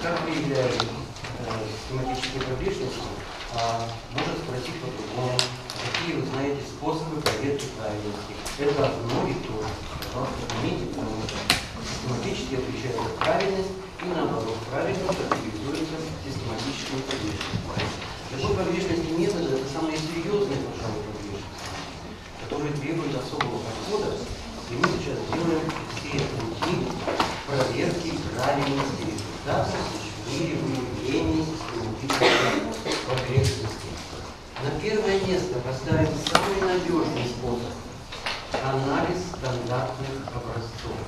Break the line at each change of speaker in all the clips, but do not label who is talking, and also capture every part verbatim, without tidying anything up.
как выявляют схематические погрешности, а может спросить по-другому, какие вы знаете способы проверки правильности. Это одно и то же. Пожалуйста, помните, потому что систематически отвечает за правильность, и наоборот, правильность характеризуется систематическими погрешностями. Такой погрешности метода — это самые серьезные, пожалуй, погрешности, которые требуют особого подхода, и мы сейчас делаем все пути проверки правильности результатов или выявления систематических погрешностей. На первое место поставим самый надежный способ — анализ стандартных образцов.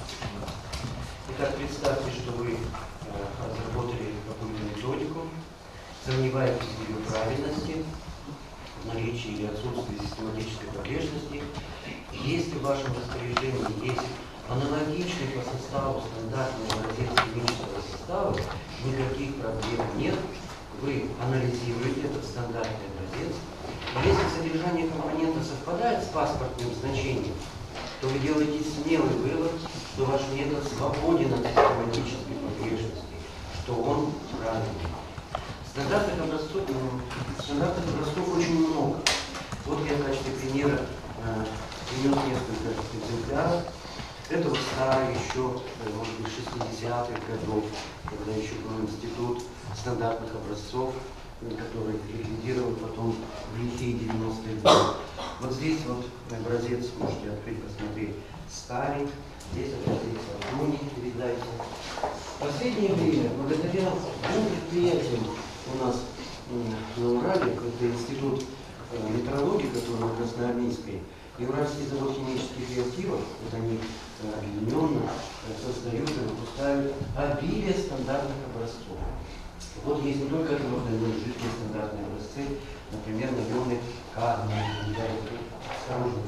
Итак, представьте, что вы э, разработали какую-то методику, сомневаетесь в ее правильности, в наличии или отсутствии систематической погрешности. Если в вашем распоряжении есть аналогичный по составу стандартный образец химического состава, никаких проблем нет, вы анализируете этот стандартный образец. Если содержание компонента совпадает с паспортным значением, то вы делаете смелый вывод, что ваш метод свободен от систематической погрешности, что он правильный. Стандартных образцов, стандартных образцов очень много. Вот я в качестве примера э, принес несколько экземпляров. Это вот старый еще, может быть, шестидесятых годов, когда еще был институт стандартных образцов, который ликвидировал потом в лихие девяностые годы. Вот здесь вот образец, можете открыть, посмотреть, старый. Здесь образец латуни, передайте. В последнее время, благодаря двум предприятиям у нас на Урале, это институт метрологии, который в Красноармейской, и Уральский завод химических реактивов, вот они объединенно создают и выпускают обилие стандартных образцов. Вот есть не только однородные жидкие стандартные образцы, например, на ионы кадмия, осторожно,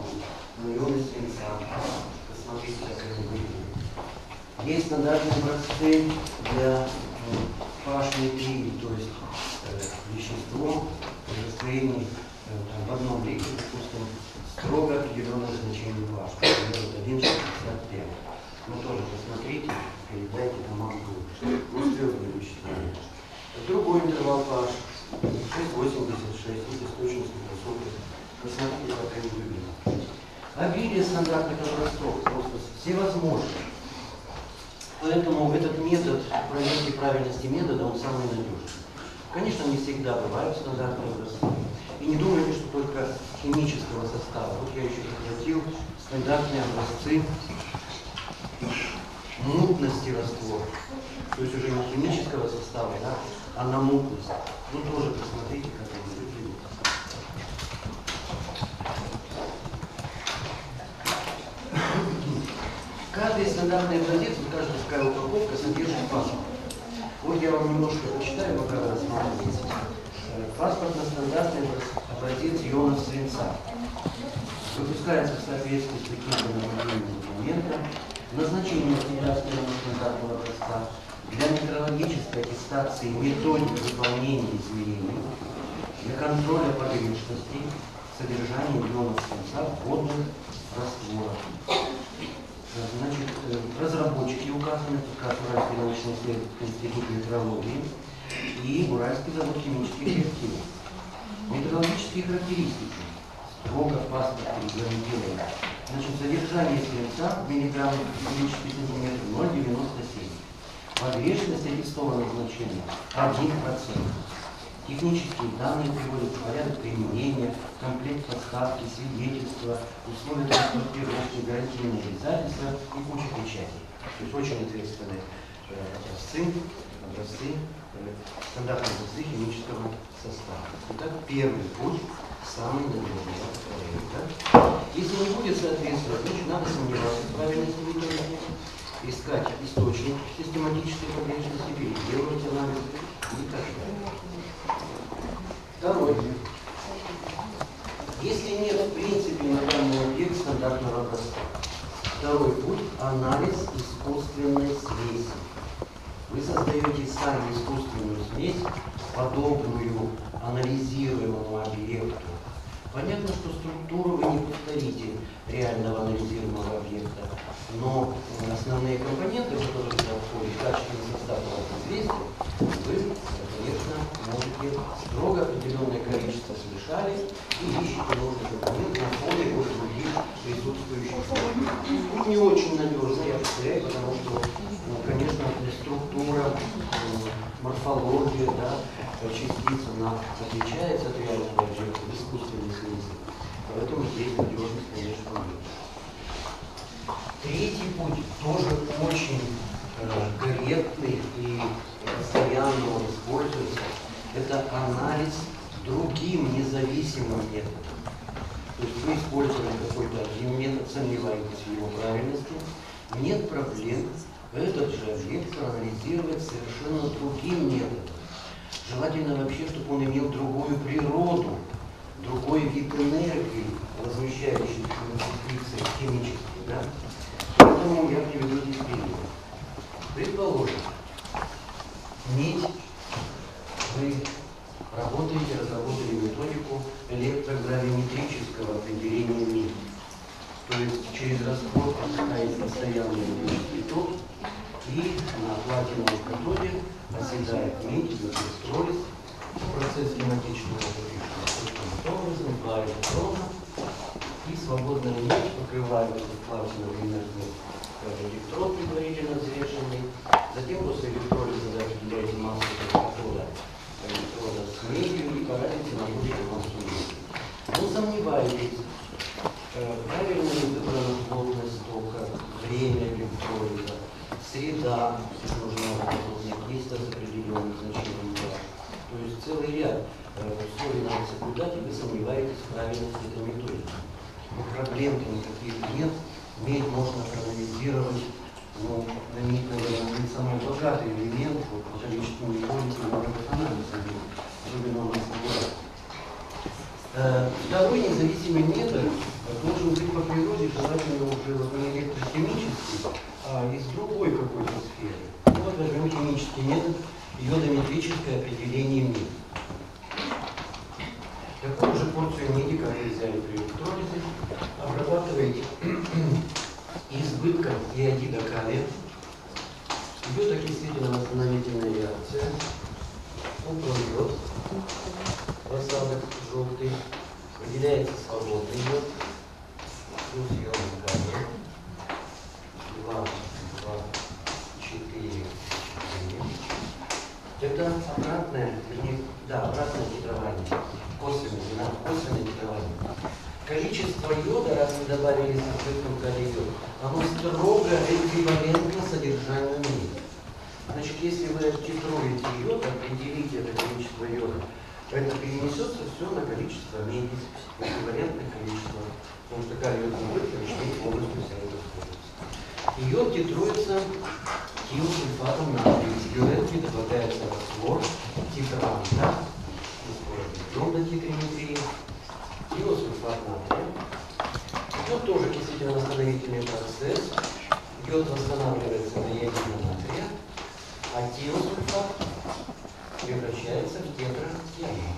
на ионы свинца. Посмотрите, как они выглядят. Есть стандартные образцы для пашни три, то есть э, вещество при растворении э, в одном литре, допустим, строго определенное значение pH, например, один шестьдесят пять. Ну тоже посмотрите, передайте команду устойчивое вычисление. Другой интервал pH шесть восемьдесят шесть, вот источность высокой. Посмотрите, как они выглядят. Обилие стандартных образцов просто всевозможно. Поэтому этот метод проверки правильности метода, он самый надежный. Конечно, не всегда бывают стандартные образцы. И не думайте, что только химического состава. Вот я еще захватил стандартные образцы мутности раствора. То есть уже не химического состава, да, а на мутность. Ну тоже посмотрите, как они выглядят. Каждый стандартный образец, каждая такая упаковка содержит паспорт. Вот я вам немножко почитаю, пока вы рассматриваете. Паспортно-стандартный образец ионов свинца. Выпускается в соответствии с таким нормативным документом. Назначение государственного стандартного образца для метрологической аттестации методик выполнения измерений, для контроля погрешности содержания ионов свинца в водных растворах. Значит, разработчики указаны, как Уральский научно-исследовательский институт метрологии и Уральский завод химических реактивов. Метрологические характеристики строго в паспорте регламентированы. Значит, содержание свинца в миллиграммах кубический сантиметр ноль целых девяносто семь. Погрешность аттестованного значения один процент. Технические данные приводят в порядок применения, комплект поставки, свидетельства, условия транспортировки, гарантийные обязательства и куча печатей. То есть очень ответственные э, образцы, образцы э, стандартные образцы химического состава. Итак, первый путь самый надежный. Если не будет соответствовать, значит надо сомневаться в правильности методики, искать источник систематической погрешности, переделывать анализ и так далее. Второй. Если нет в принципе на данный объект стандартного образца. Второй путь – анализ искусственной смеси. Вы создаете сами искусственную смесь, подобную анализируемому объекту. Понятно, что структуру вы не повторите реального анализируемого объекта, но основные компоненты, в которые туда входит, качественный состав у вас известен, строго определенное количество смешали и ищете нужный компонент на фоне вот других присутствующих. Тут не очень надежно, я повторяю, потому что, ну, конечно, структура, морфология, да, частиц, она отличается от реального объекта в искусственном смысле. Поэтому здесь надежность, конечно, нет. Третий путь тоже очень э, корректный и постоянно он используется. Это анализ другим независимым методом. То есть вы использовали какой-то один метод, сомневаетесь в его правильности, нет проблем этот же объект проанализировать совершенно другим методом. Желательно вообще, чтобы он имел другую природу, другой вид энергии, возмещающий частицы химические. Да? Поэтому я приведу здесь пример. Предположим, медь, вы работаете, разработали методику электрогравиметрического определения меди. То есть через раствор пропускаете постоянный электрический ток, и на платиновой катоде оседает медь, идет электролиз, процесс кинетического таким образом, два электрона, и свободная медь покрывает этот платиновый инертный электрод, предварительно взвешенный. Затем после электролиза вы определяете массу катода электрода с медью и по разнице находите массу меди. Но сомневаетесь, правильно ли выбрана плотность тока, время электролиза, среда, нужна место с определенным значением. То есть целый ряд условий надо соблюдать, и вы сомневаетесь в правильности этой методики. Но проблем-то никаких нет. Медь можно проанализировать, ну, медь, наверное, не самый богатый элемент по количеству методики анализа, особенно у нас в Второй независимый метод должен быть по природе желательно уже не электрохимический, а из другой какой-то сферы. Ну, вот возьмем химический метод, йодометрическое определение меди. Такую же порцию меди, как вы взяли при электролизе, обрабатываете избытком иодида калия. Идет окислительно-восстановительная реакция, уплывет в осадок желтый, выделяется свободный йод, плюс йод калия, два, два, четыре, это обратное, вернее, да, обратное титрование, косвенное, да, косвенное титрование. Количество йода, раз мы добавили с избытком калия йод, оно строго эквивалентно содержанию меди. Значит, если вы титруете йод, определите это количество йода, это перенесется все на количество меди, эквивалентное количество, потому что калий йод не будет, значит, медь полностью вся это используется. Йод титруется тиосульфатом натрия. Из бюретки добавляется раствор титранта, используем до титриметрии, тиосульфат натрия. Идет тоже окислительно-восстановительный процесс. Йод восстанавливается на иодина натрия, а тиосульфат превращается в тетратиамид.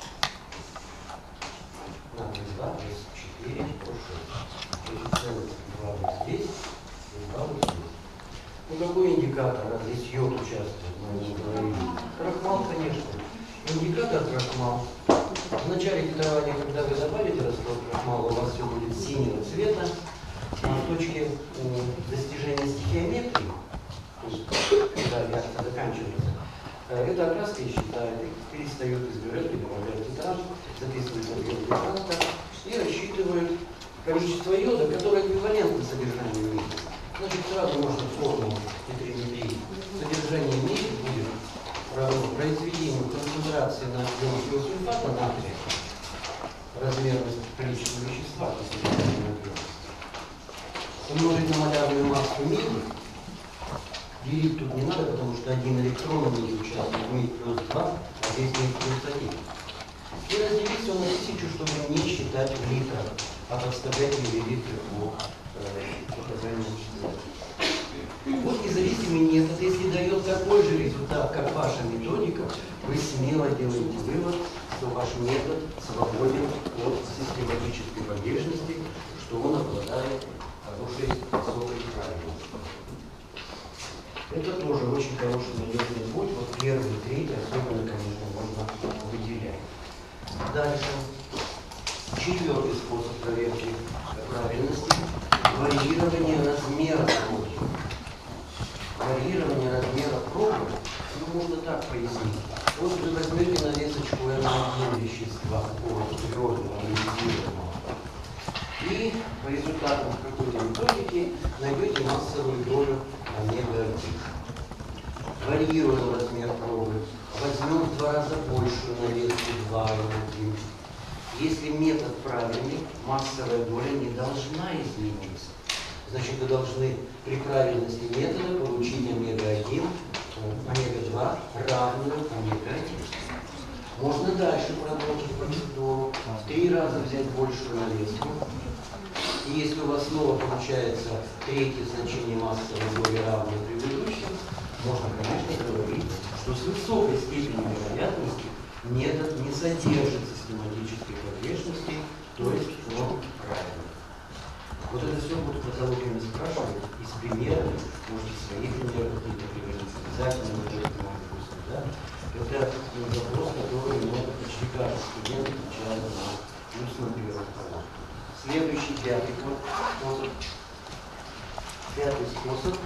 Натрий два плюс четыре плюс шесть. То есть целых два вот здесь и два вот здесь. Ну какой индикатор, раз здесь йод участвует, мы не говорили? Крахмал, конечно. Индикатор крахмал. В начале титрования, когда вы добавите раствор крахмала, у вас все будет синего цвета. А в точке достижения стихиометрии, то есть когда реакция заканчивается, эта окраска исчезает, перестает из бюретки, добавляет титрант, записывает объем титранта и рассчитывает количество йода, которое эквивалентно содержанию меди. Значит, сразу можно формулу титриметрии. Содержание меди будет равно произведению концентрации на объем тиосульфата натрия, размерность количества вещества, умножить на малярную массу меди. Делить тут не надо, потому что один электрон в меди участвует, медь плюс два, а здесь медь плюс один. И разделить все на тысячу, чтобы не считать в литрах, а подставлять миллилитры по показанию. Вот независимый метод, если дает такой же результат, как ваша методика, вы смело делаете вывод, что ваш метод свободен от систематической погрешности, что он обладает хорошей высокой правильностью. Это тоже очень хороший надежный путь. Вот первый, третий, особенно, конечно, можно дальше. Четвертый способ проверки правильности – варьирование размера пробы. Варьирование размера пробы, ну, можно так пояснить. Вот вы возьмете на весочку эр один вещества, какого-то твердого, анализируемого, и по результатам какой-то методики найдете массовую долю омега один. Варьируем размер пробы, возьмем в два раза большую на веске два эр один. Если метод правильный, массовая доля не должна измениться. Значит, вы должны при правильности метода получить омега один, омега два равную омега один. Можно дальше продолжить процедуру. В три раза взять большую навеску. И если у вас снова получается третье значение массовой доли равное предыдущим, можно, конечно, говорить, что с высокой степенью вероятности метод не содержит систематической погрешности, то есть он правильный. Вот это все будут патологиями спрашивать, из примеров, можете свои примеры какие-то приводить, обязательно вы можете допустим, да? Это вопрос, который ну, почти каждый студент отвечает на устном первом ходе. Следующий, пятый способ. Пятый способ.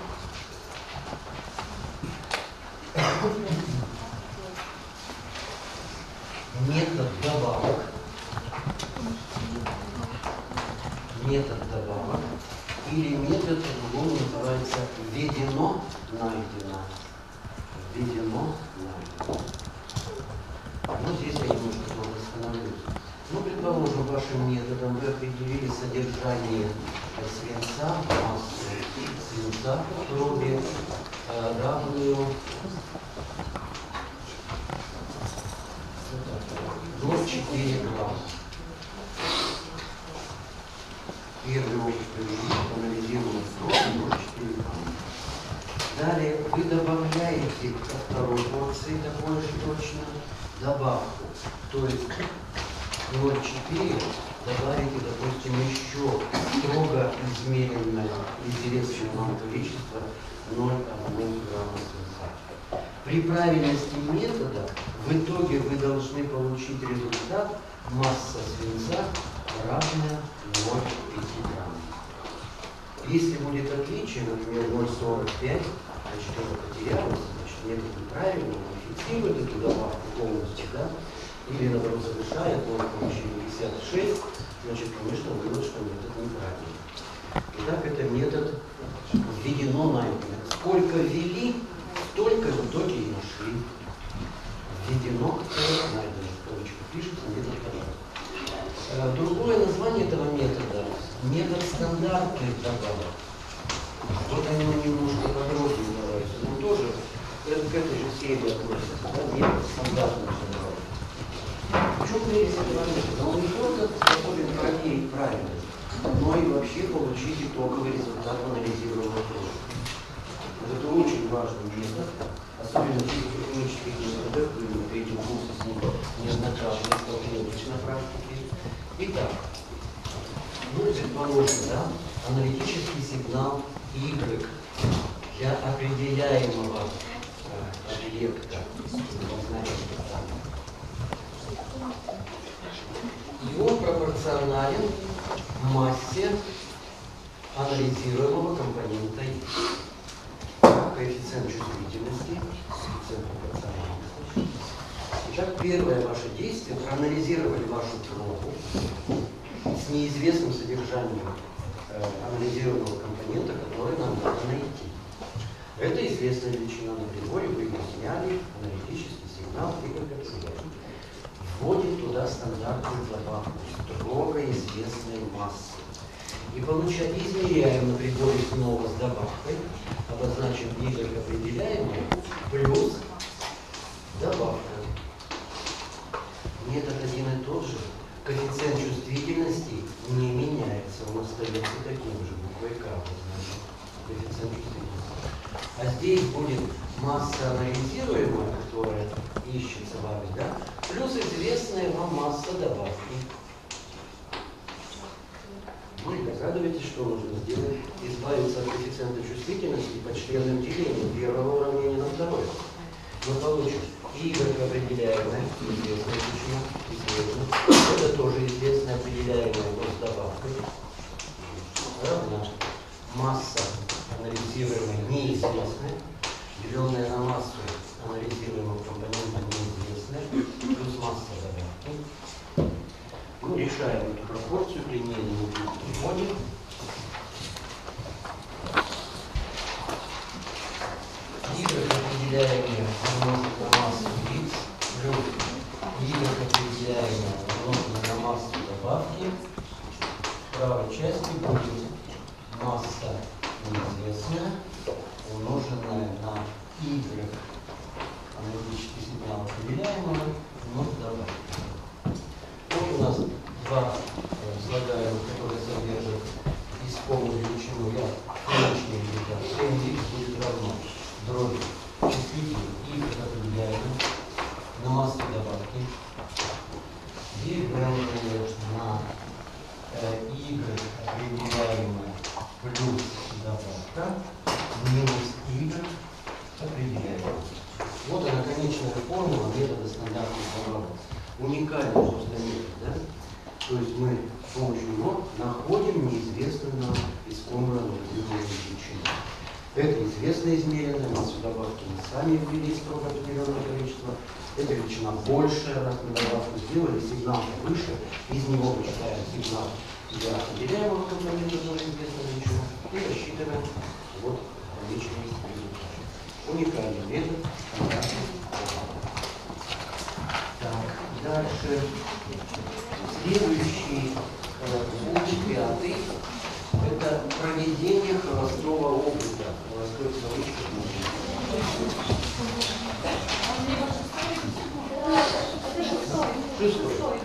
Метод добавок. Метод добавок. Или метод, по-другому называется, введено, найдено. Введено, найдено. Ну, здесь я немножко тоже остановлюсь. Ну, предположим, вашим методом вы определили содержание свинца, массу свинца в пробе, равную ноль целых четыре грамма. Первый опыт анализируем пробу ноль целых четыре грамма. Далее вы добавляете ко второй порции такой же точно добавку. То есть ноль целых четыре добавите, допустим, еще строго измеренное интересное вам количество ноль целых одна грамма свинца. При правильности метода в итоге вы должны получить результат масса свинца равная ноль целых пять грамма. Если будет отличие, например, ноль целых сорок пять, значит, это потерялось, значит, метод неправильно, он фиксирует эту добавку полностью, да? Или, наоборот, завышает, он получил пятьдесят шесть, значит, конечно, вывод, что метод неправильный. Итак, это метод введено найдено. Сколько ввели, столько в итоге и нашли. Введено, найдено. Точка пишется, метод добавок. Другое название этого метода – метод стандартных добавок. Вот они немножко подробнее называются. Но тоже к этой же серии относится, да, метод стандартных добавок. В чем прелесть этого метода? Он не только способен проверить правильность, но и вообще получить итоговый результат анализируемого проба. Это очень важный метод, особенно в физико-химических методах, вы на третьем курсе с ним неоднократно столкнулись на практике. Итак, ну, предположим, да, аналитический сигнал Y для определяемого э, объекта, и он пропорционален массе анализируемого компонента Y. Коэффициент чувствительности, коэффициент пропорциональности. Итак, первое ваше действие – проанализировали вашу пробу с неизвестным содержанием э, анализируемого компонента, который нам надо найти. Это известная величина на приборе, вы ее сняли, аналитический сигнал, и как это вводит туда стандартную добавку строго известной массы. И получаем, измеряем на приборе снова с добавкой, обозначим Y определяемое, плюс добавка. Метод один и тот же, коэффициент чувствительности не меняется, он остается таким же, буквой К, значит, коэффициент чувствительности. А здесь будет масса анализируемая, которая ищется вами, да, плюс известная вам масса добавки. Вы догадываетесь, что нужно сделать? Избавиться от коэффициента чувствительности по членным делением первого уравнения на второе. Мы получим Y определяемое, известная величина, известная. Это тоже известная определяемая госдобавкой. Равна масса анализируемая неизвестная, деленная на массу анализируемого компонента неизвестная, плюс масса добавки. Мы решаем эту пропорцию при линейном переводе. Y определяемое умножить на массу x плюс Y определяемое умножить на массу добавки. В правой части будет масса неизвестная, умноженная на Y аналитический сигнал определяемого, умножить добавки. Вот у нас два слагаемых, которые содержат искомую величину я конечной импликации. Mx будет равно дроби числитель y определяемый на массу добавки, деленное на э, y определяемое плюс добавка минус y определяемое. Вот она конечная формула метода стандартных оборотов. Уникальный просто метод, да? То есть мы с помощью него находим неизвестную нам искомую анализируемую величину. Это известно измеренная массу добавки мы сами ввели строго определенное количество. Эта величина большая, раз мы добавку сделали, сигнал выше, из него вычитаем сигнал для определяемого компонента, тоже известная величина, и рассчитываем вот конечный результат. Уникальный метод. Так, дальше. Следующий пункт, пятый, это проведение холостого опыта. Холостой в кавычках. Шестой.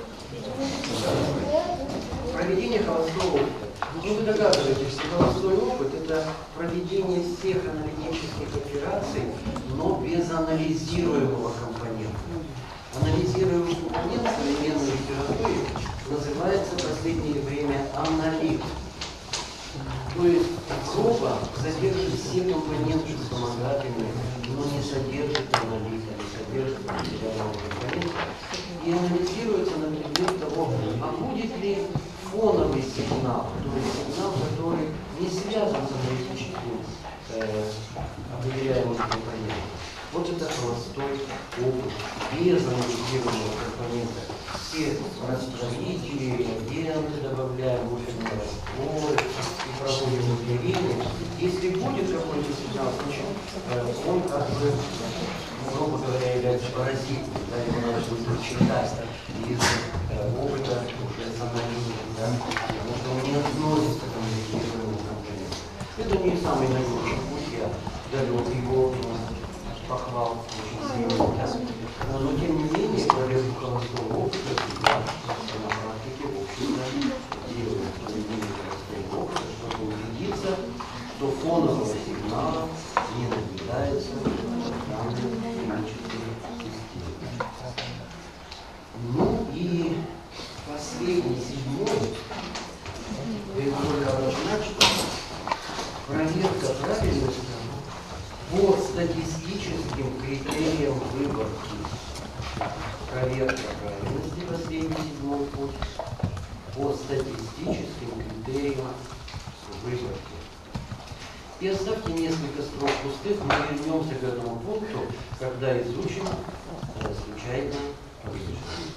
Проведение холостого опыта. Ну, вы догадываетесь, что холостой опыт – это проведение всех аналитических операций, но без анализируемого компонента. Анализируемый компонент в современной литературе называется в последнее время аналит. То есть проба содержит все компоненты вспомогательные, но не содержит аналита, не содержит материального компонента. И анализируется на предмет того, а будет ли фоновый сигнал, то есть сигнал, который не связан с аналитическим э, определяемым компонентом. Вот это холостой опыт, без анализируемого компонента. Все растворители, реагенты добавляем, буферные растворы и проводим измерения. Если будет какой-то сигнал, значит, он как бы, грубо говоря, является паразитом, да, его надо будет читать из э, опыта уже с анализом, да, потому что он не относится к анализируемому компоненту. Это не самый наилучший путь, я далек его похвал очень сильно. Но тем не менее, проверку холостого опыта всегда на практике общества делают проведение холостого опыта, чтобы убедиться, что фонового сигнала не наблюдается в данной химической системе. Ну и последний, седьмой, Виктория начала, проверка правильности по статистическим критериям выборки. Проверка правильности, последний седьмой путь, по статистическим критериям выборки. И оставьте несколько строк пустых, мы вернемся к этому пункту, когда изучим э, случайно выборку.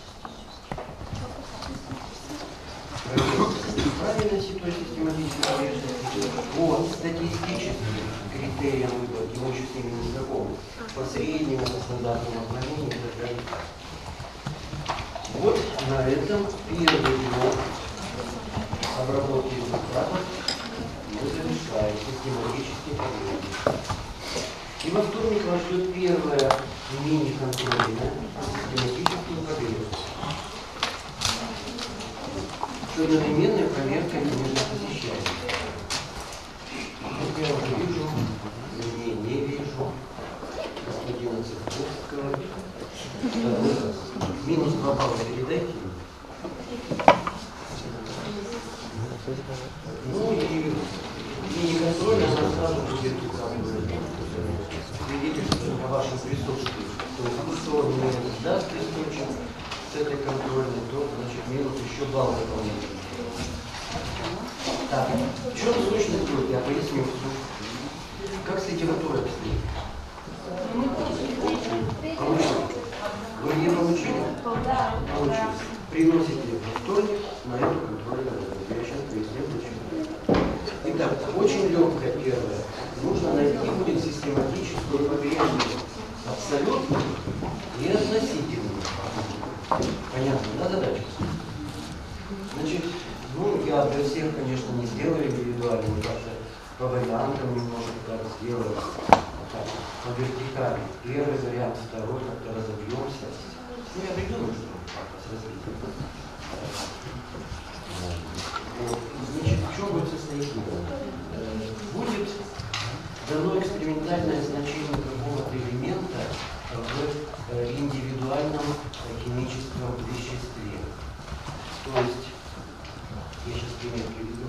Проверка правильности, то есть систематической поверхности, по статистическим критериям выборки, мы еще с ними не знакомы, по среднему, по стандартному отклонению и так далее. Вот на этом первый блок обработки результатов мы завершаем систематически проверки. И во вторник вас ждет первая мини-контрольная систематическую проверку. Что одновременная проверка, конечно, посещается. Я уже вижу, не, не вижу. Господина Цеховского. Минус два балла передайте. Ну и мини-контроль, она сразу будет свидетельствовать о вашем присутствии. то есть ИСО не даст источник с этой контрольной, то значит минус еще балл дополнительный. Так, в чем сущность будет? Я поясню. Как с литературой обстоит? Получили? Вы не получили? Получили. Приносите во вторник на эту контрольную работу. Я сейчас поясню, почему. Итак, очень легкое первое. Нужно найти будет систематическую погрешность абсолютную и относительную. Понятно, да, задача? Значит, ну, я для всех, конечно, не сделаю индивидуально, как-то по вариантам немножко так сделаю. Так, по вертикали. Первый вариант, второй, как-то разобьемся. Ну, я придумаю, что с развитием. Вот. Значит, в чем будет состоять? Будет дано экспериментальное значение какого-то элемента в индивидуальном химическом веществе. То есть, я сейчас пример приведу.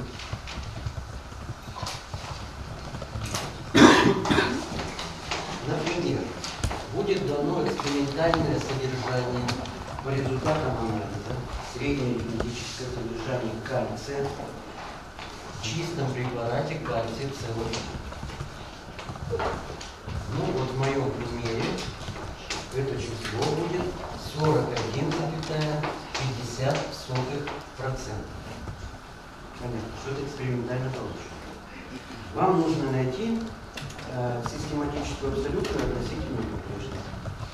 Например, будет дано экспериментальное содержание по результатам анализа, среднее арифметическое содержание кальция в чистом препарате кальций целых. Ну вот в моем примере это число будет сорок один целых пятьдесят сотых процента. Понятно, что это экспериментально получено. Вам нужно найти э, систематическую абсолютную относительную погрешность.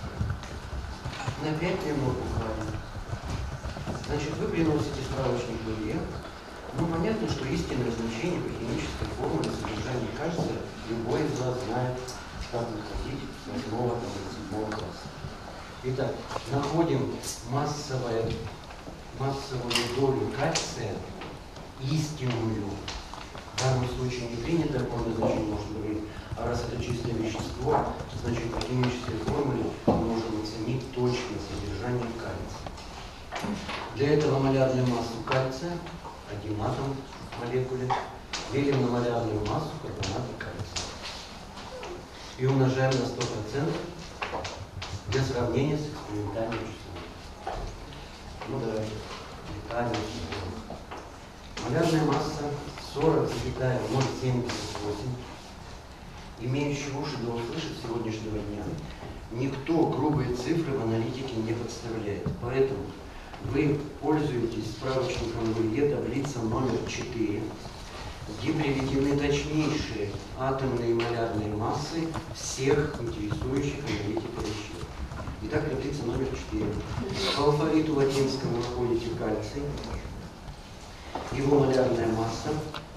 На пять минут буквально. Значит, вы приносите справочник в ИЕ. Ну, понятно, что истинное значение по химической формуле содержания кальция любой из вас знает, как находить с восьмого до седьмого класса. Итак, находим массовое, массовую долю кальция, истинную. В данном случае не принято форма значения, может быть, а раз это чистое вещество, значит по химической формуле мы можем оценить точное содержание кальция. Для этого малярную массу кальция, один атом в молекуле, делим на малярную массу карбоната кальция. И умножаем на сто процентов для сравнения с экспериментальным числом. Ну давайте детально. Малярная масса сорок целых ноль семьдесят восемь. Имеющий уши да услышит сегодняшнего дня, никто грубые цифры в аналитике не подставляет. Поэтому вы пользуетесь справочником в ИЕ таблица номер четыре, где приведены точнейшие атомные и малярные массы всех интересующих аналитика веществ. Итак, таблица номер четыре. По алфавиту латинскому находите кальций, его малярная масса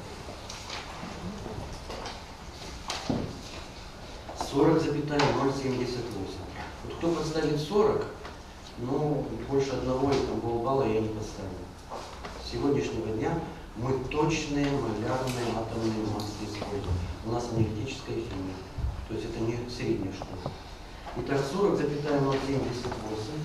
сорок целых ноль семьдесят восемь. Вот кто поставит сорок, ну, больше одного и там полбалла я не поставлю. С сегодняшнего дня мы точные малярные атомные массы используем. У нас аналитическая химия. То есть это не средняя школа. Итак, сорок целых ноль семьдесят восемь.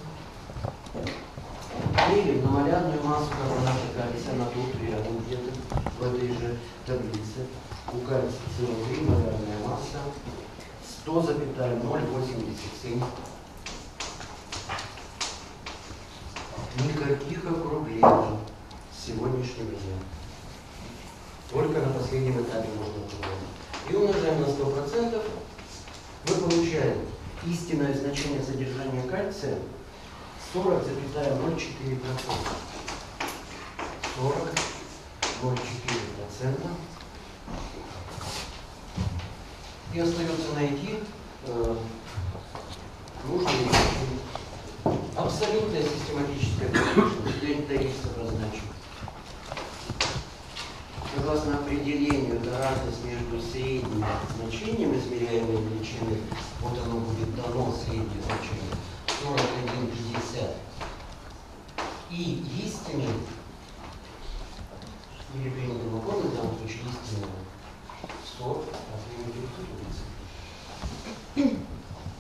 Делим на малярную массу карбоната кальция, она тут рядом где-то в этой же таблице. У кальция си о три малярная масса сто целых ноль восемьдесят семь. Никаких округлений с сегодняшнего дня. Только на последнем этапе можно округлить. И умножаем на сто процентов. Мы получаем истинное значение содержания кальция сорок целых ноль четыре процента. сорок целых ноль четыре процента. И остается найти э, нужную абсолютная систематическая погрешность. Я тарист обозначу. Согласно определению, это разность между средним значением измеряемой величины, вот оно будет дано среднее значение, сорок один пятьдесят, и истинным, или принятым уколом, в данном случае истинным, сто, а принятым убийцей.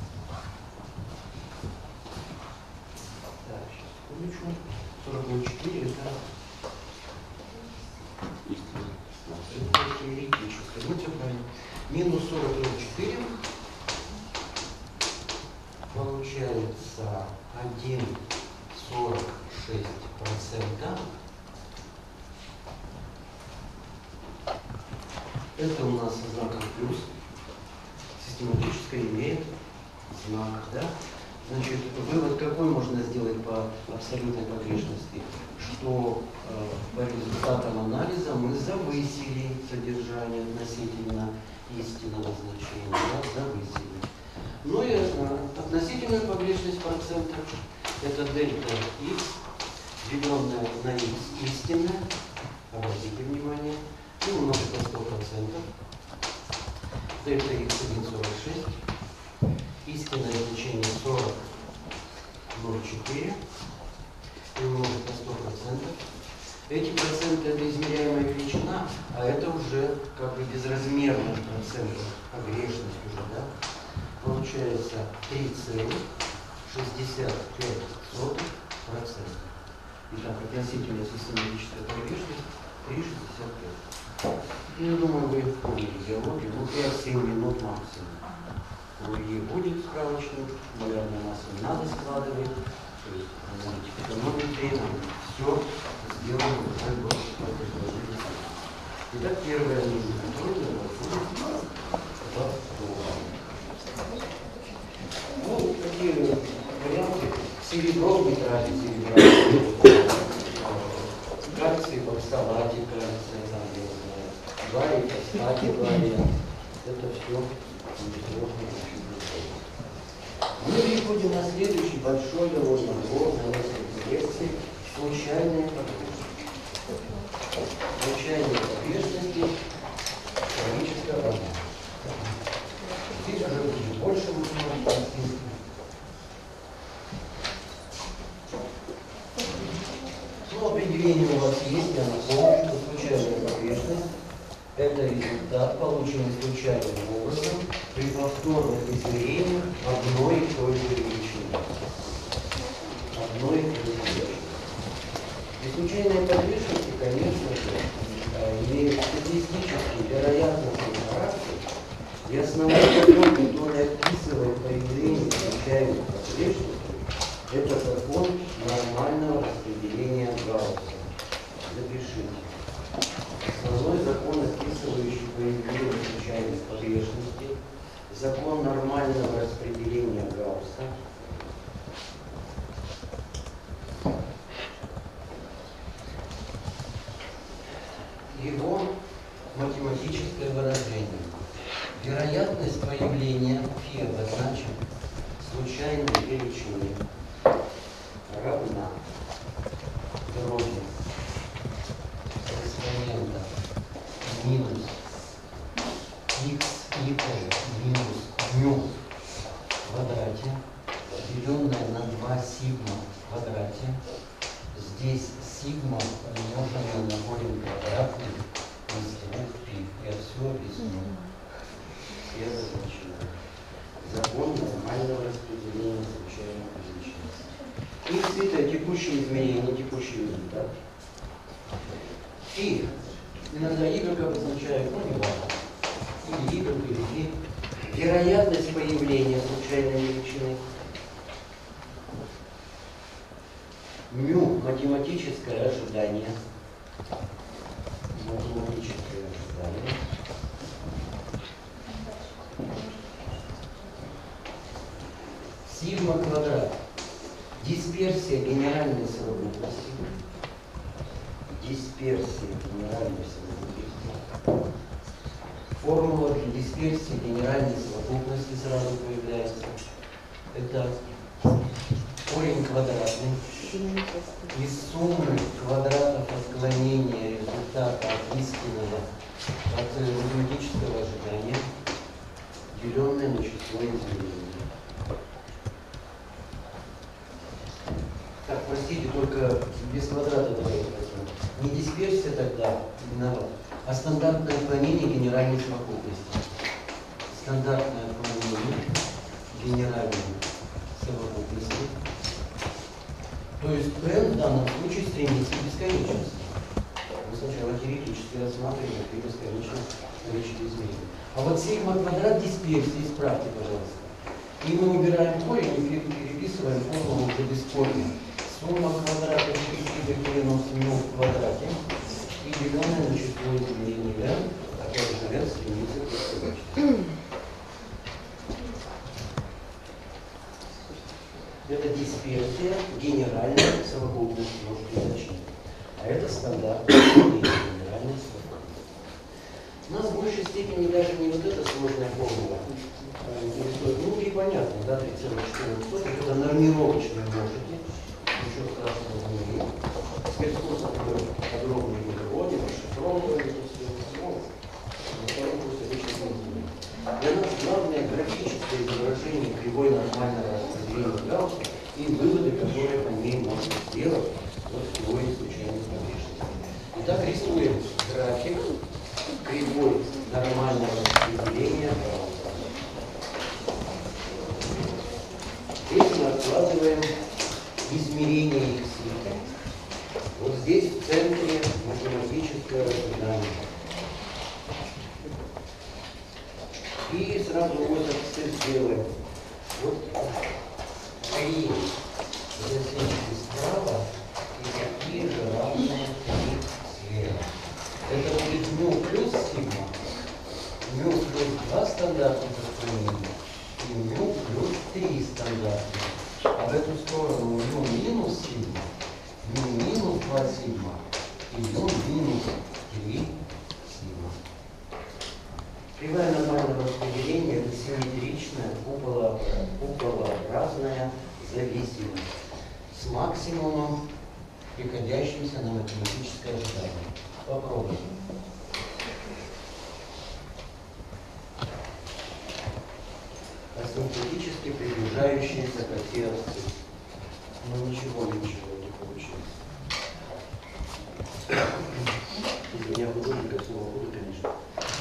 Так, сейчас секундочку. сорок ноль четыре это... Это теоретическое. Ну, все правильно. Минус сорок ноль четыре. получается один сорок шесть процентов. Это у нас со знаком плюс. Систематическое имеет знак, да? Значит, вывод какой можно сделать по абсолютной погрешности? Что э, по результатам анализа мы завысили содержание относительно истинного значения, да, завысили. Ну и э, относительная погрешность процентов — это дельта x, деленное на x истинное, обратите внимание, и умножить на сто процентов. Дельта x один сорок шесть, истинное значение сорок ноль четыре, и умножить на сто процентов. Эти проценты — это измеряемая величина, а это уже как бы безразмерный процент, погрешность уже, да? Получается три целых шестьдесят пять сотых процента. Итак, относительная систематическая погрешность три целых шестьдесят пять сотых. Я думаю, вы поняли биологию, ну пять-семь минут максимум. И будет справочник, малярную массу не надо складывать, то есть экономить время, все сделано как бы по предложению. Итак, первое нужно контрольное будет. Ну, какие варианты? Серебро в нитрате, серебро, кальций в оксалате, кальций, там, я знаю, варик, фосфате, варик. Это все. Мы переходим на следующий большой довольно блок, на несколько лекций. Случайные погрешности. Случайные погрешности хронического равна. Здесь уже будет больше математики. Ну, определение у вас есть, я напомню, что случайная погрешность — это результат, полученный случайным образом при повторных измерениях одной и той же величины. Одной и той же величины. И случайные погрешности, конечно же, имеют статистический вероятностный характер, и основной закон, который описывает появление случайных погрешностей, это закон нормального распределения Гаусса. Запишите. Основной закон, описывающий появление случайных погрешностей, закон нормального распределения Гаусса. Его математическое выражение. Вероятность появления φ обозначена случайной величиной равна дроби экспонента минус x y минус μ в квадрате, деленное на два сигма в квадрате. Здесь сигма умноженное на корень квадратный из двух π. Я все объясню. Следовательно, закон нормального распределения случайных величин. Х это текущее измерение, текущий результат. И иногда y обозначает, ну, не важно, или y, или и. Вероятность появления случайной величины. Мю — математическое ожидание. Математическое ожидание. Сигма квадрат. Дисперсия генеральной совокупности. Дисперсия генеральной совокупности. Формула для дисперсии генеральной совокупности сразу появляется. Это корень квадратный из суммы квадратов отклонения результата от истинного, от математического ожидания, деленное на число измерений. Так, простите, только без квадрата давайте возьмем. Не дисперсия тогда виноват, а стандартное отклонение генеральной совокупности. Стандартное отклонение генеральной совокупности. То есть n в данном случае стремится к бесконечности. Мы сначала теоретически рассматриваем при бесконечном количестве измерений. А вот сигма квадрат дисперсии, исправьте, пожалуйста. И мы убираем корень и переписываем формулу уже без корня. Сумма квадрата шести деклинус мю в квадрате и деленное на число измерений n, опять же n стремится к бесконечности. Это дисперсия генеральной совокупности, может изначально. А это стандартная генеральная совокупность. Нас в большей степени даже не вот эта сложная формула интересует. Ну и понятно, да, три целых четыре десятых это нормировочные множители. Ничего страшного не имеет. Спецкурс подробнее не выводим, расшифровываем это все. На втором курсе обычно не будем. Для нас главное графическое изображение кривой нормального распределения Гаусса и выводы, которые по ней можно сделать вот в теории случайных погрешностей. Итак, рисуем график кривой нормального распределения Гаусса. Здесь мы откладываем измерение икс. Вот здесь в центре математическое ожидание. И сразу вот это сделаем. Вот три засечки справа и такие же равные три слева. Это будет мю плюс сигма, мю плюс два стандартных отклонения и мю плюс три стандартных. А в эту сторону мю минус сигма, мю минус два сигма и мю минус три сигма. Кривая нормального распределения – это симметричная куполообразная зависимость с максимумом, приходящимся на математическое ожидание. Попробуем. Асимптотически приближающиеся к оси абсцисс. Но ничего, ничего не получилось. Из меня художника снова буду, конечно.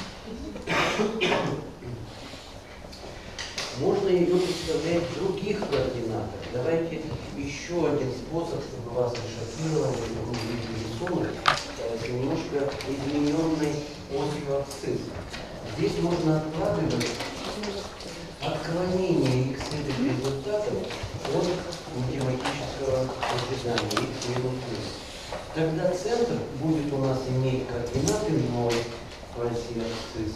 Можно ее представлять в других координатах. Давайте еще один способ, чтобы вас не шокировало, чтобы вы увидели рисунок с немножко измененной осью абсцисса. Здесь можно откладывать отклонение x этих результатов от математического ожидания x минус плюс. Тогда центр будет у нас иметь координаты ноль по оси абсцисс.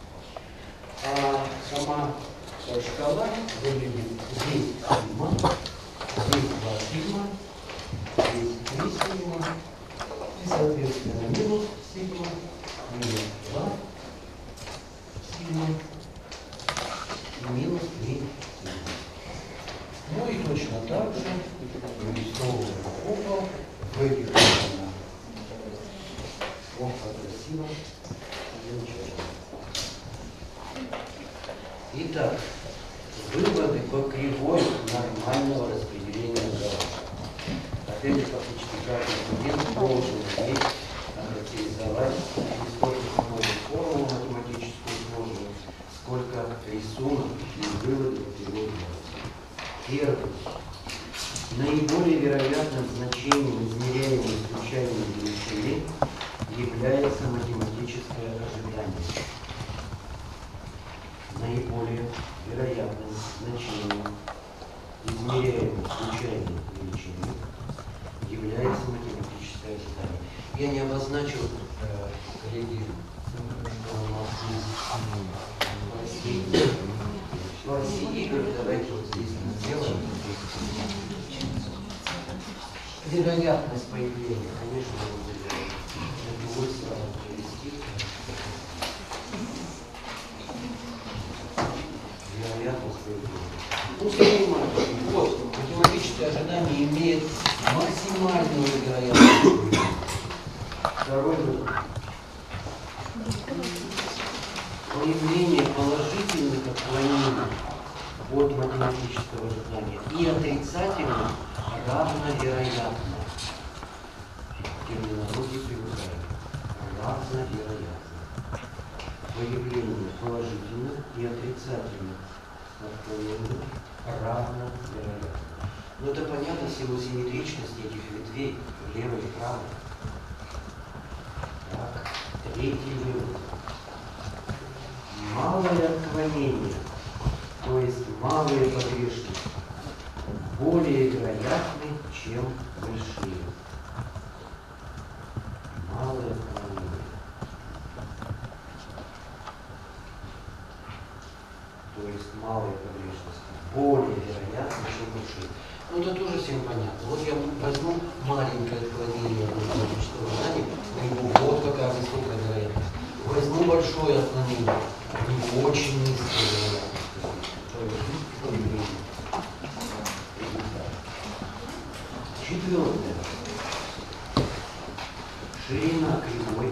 А сама шкала выглядит здесь сигма, здесь два сигма, здесь три сигма, и соответственно минус сигма, минус два сигма и минус три сигма. Ну и точно так же вырисовываем купол в этих координатах. Вот как красиво, замечательно. Итак, выводы по кривой нормального распределения Гаусса. Опять же, фактически каждый студент должен уметь характеризовать не сколько много формул математическую сложную, сколько рисунок и выводы по кривой Гаусса. Первый. Наиболее вероятным значением измеряемой случайной величины является математическое ожидание. Наиболее вероятным значением измеряемой случайной величины является математическое ожидание. Я не обозначил, э, коллеги, что у нас есть в оси игр. Давайте вот здесь сделаем. Вероятность появления, конечно, будет любой сразу привести. Вероятность появления. Ну, понимаете, вот математическое ожидание имеет максимальную вероятность. Второй вывод. Появление положительных отклонений от математического ожидания и отрицательных равновероятно. Терминология привыкает. Равновероятно. Появление положительных и отрицательных отклонений равновероятно. Но это понятно в силу симметричности этих ветвей, лево и право. Так, третий вывод. Малое отклонение То есть малые погрешности более вероятны, чем большие. Малые отклонения. То есть малые погрешности более вероятны, чем большие. Ну это тоже всем понятно. Вот я возьму маленькое отклонение от математического знания, у него вот какая высокая вероятность. Возьму большое отклонение, у него очень низкая вероятность. Четвертое. Ширина кривой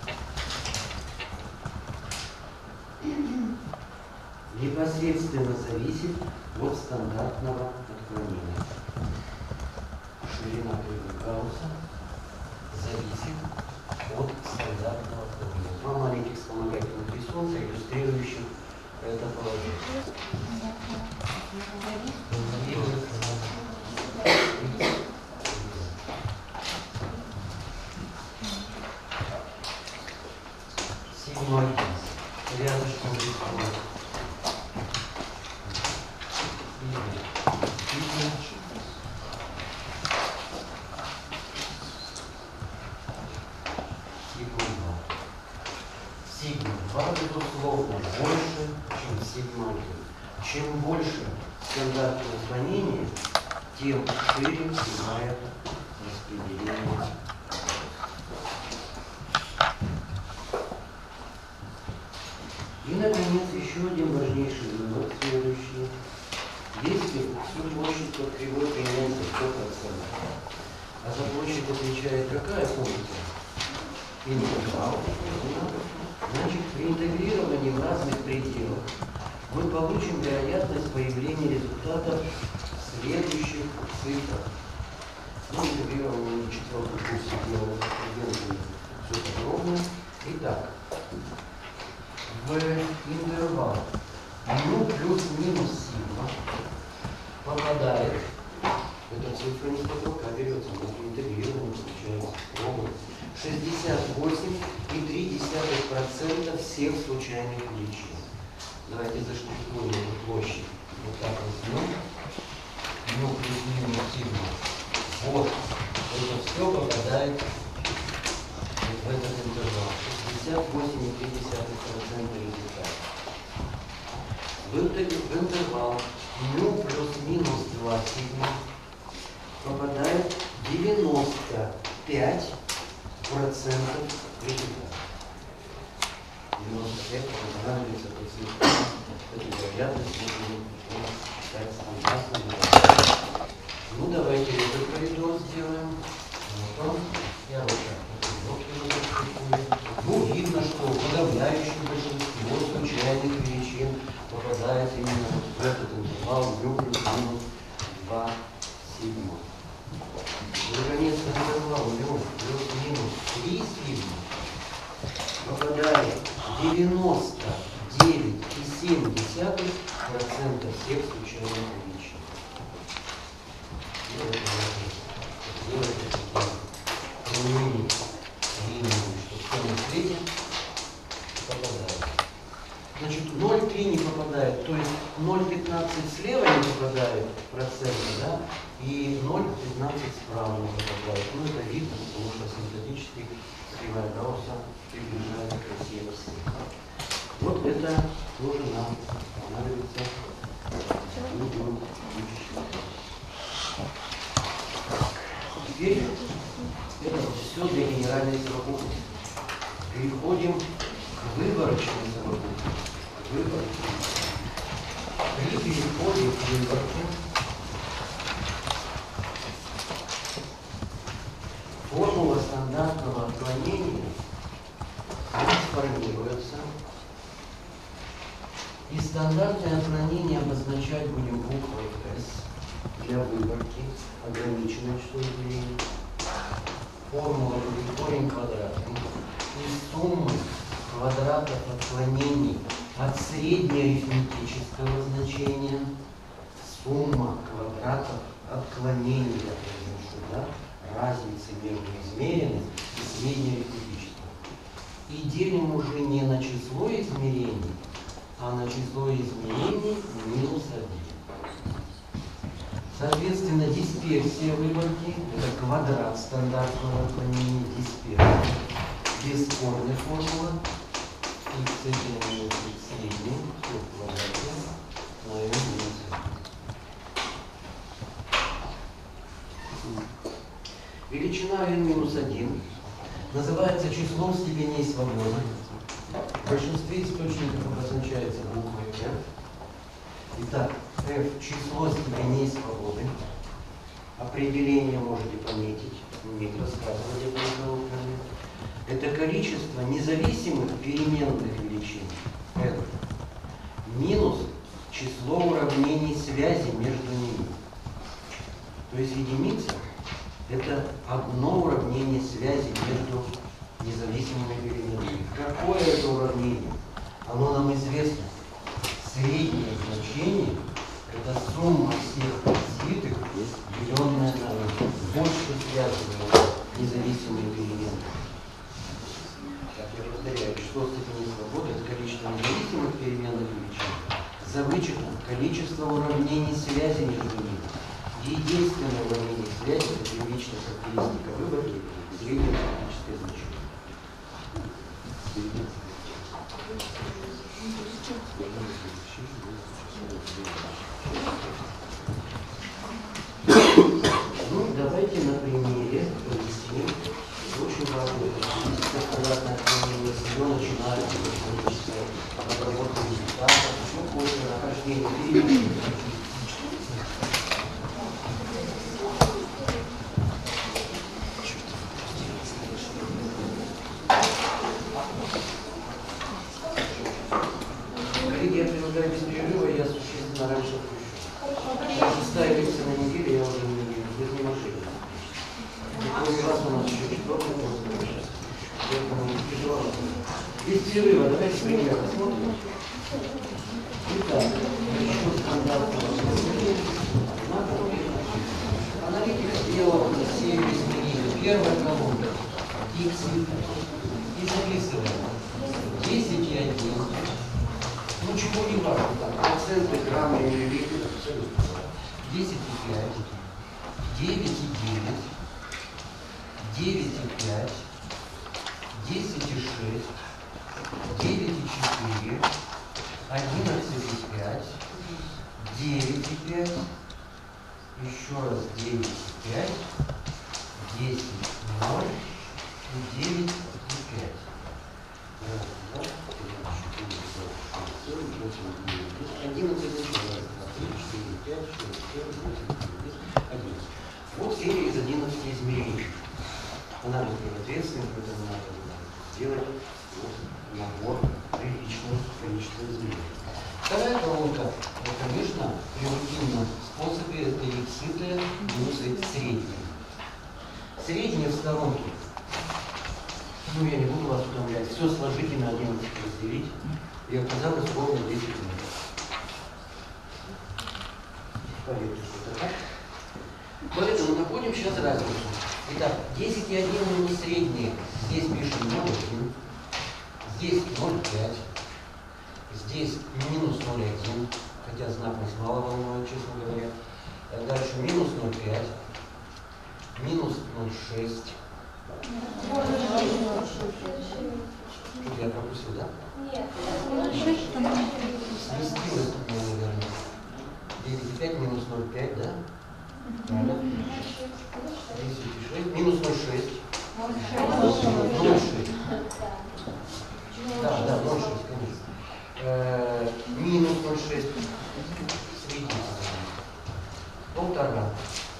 непосредственно зависит от стандартного отклонения. Ширина кривой Гаусса зависит от стандартного отклонения. Два маленьких вспомогательных рисунка, иллюстрирующих это положение. Седьмой рядышком рисунок. Сигма два, безусловно, больше, чем сигма один. Чем больше стандартное отклонение, тем шире бывает распределение. И, наконец, еще один важнейший вывод, следующий. Если всю площадь под кривой применяется сто процентов, а за площадь отвечает какая функция? Интеграл. Значит, при интегрировании в разных пределах мы получим вероятность появления результатов в следующих цифрах. Ну, интегрирование на четвертом курсе делаем все подробно. Итак, в интервал ну плюс-минус сигма попадает, эта цифра не с потолка берется, но интегрирование получается ровно шестьдесят восемь и три десятых процента всех случайных величин. Давайте заштукатурим эту площадь. Вот так возьмем. Ну, плюс-минус сигма. Вот. Это все попадает в этот интервал. шестьдесят восемь и три десятых процента результата. В интервал ну плюс-минус два сигма попадает девяносто пять процентов результата. девяносто пять понравится эта цифра. Эту вероятность можно считать стандартной. Ну давайте этот коридор сделаем. Вот он. Я вот так. Ну видно, что подавляющее большинство случайных величин попадает именно в этот интервал ну плюс-минус два сигма. Наконец, интервал ну плюс-минус три сигма попадает девяносто девять и семь десятых процента всех случайных величин. Делать это линии, что в том цвете попадает. Значит, ноль целых три не попадает, то есть ноль целых пятнадцать слева не попадает проценты, да, и ноль целых пятнадцать справа не попадает. Ну, это видно, потому что синтетически кривая Гаусса приближается к оси всех. Вот это тоже нам понадобится. Теперь это все для генеральной совокупности. Переходим к выборочной совокупности. Выборке. При переходе к выборке формула стандартного отклонения трансформируется. И стандартное отклонение обозначать будем буквой S для выборки, ограниченное число измерений. Формула будет корень квадратный из суммы квадратов отклонений от среднеарифметического значения, сумма квадратов отклонений, да, разницы между измеренным и среднеарифметическим. И делим уже не на число измерений, а на число измерений Соответственно, дисперсия выборки – это квадрат стандартного отклонения дисперсии. Бесспорная формула. Х соединение средний в квадрате на n минус один. Величина n минус один называется числом степеней свободы. В большинстве источников обозначается буквой F. Итак, F – число степеней свободы. Определение можете пометить, уметь рассказывать об этом. Это количество независимых переменных величин F минус число уравнений связи между ними. То есть единица – это одно уравнение связи между независимыми переменными. Какое это уравнение? Оно нам известно. Среднее значение – это сумма всех избитых, деленная на больше связанные независимые переменные. Так, я повторяю, число степеней свободы – это количество независимых переменных величин за вычетом количество уравнений связи между ними. Единственное уравнение связи – это первичная характеристика выборки среднее арифметическое значение. Ну, давайте на примере поясним. Очень важно, стандартное отклонение, с него начинается разработка результатов, еще после нахождения переменных. Коллеги, я предлагаю без перерыва, я существенно раньше отпущу. Шестая лекция на неделе, я уже не без не машины. Кроме вас у нас еще четвертый курс. Поэтому не тяжело. Без перерыва, давайте пример посмотрим. Итак, еще стандартного аналитик сделал серию изменений. Первая колонка x и записываем десять и один. Ну, чего не важно, там, проценты, граммы или литры, абсолютно. десять и пять, девять и девять, девять и пять, десять и шесть, девять и четыре, одиннадцать и пять, девять и пять, еще раз девять и пять, десять и ноль и девять и пять. одиннадцать, четыре, пять, шесть, семь, восемь, девять, одиннадцать. Вот серия из одиннадцати измерений. Она будет ответственна, поэтому надо сделать вот набор приличного количества измерений. Вторая колонка, это, конечно, при рутинном способе это икситы минус икс среднее. Среднее в сторонке. Ну, я не буду вас утомлять. Все сложите на одиннадцать разделить. И оказалось ровно десять минут. Поверьте, что это так. Поэтому находим сейчас разницу. Итак, десять и один минус средние. Здесь пишем ноль и один. Здесь ноль и пять. Здесь минус ноль и один. Хотя знак нас мало волнует, честно говоря. Дальше минус ноль и пять. Минус ноль и шесть. Что-то я пропустил, да? Нет. Сместилось тут, наверное. девять и пять минус ноль и пять, да? десять и шесть. Минус ноль и шесть. ноль и шесть. Да, да, ноль и шесть, конечно. Э, минус ноль и шесть. Средний. Полтора.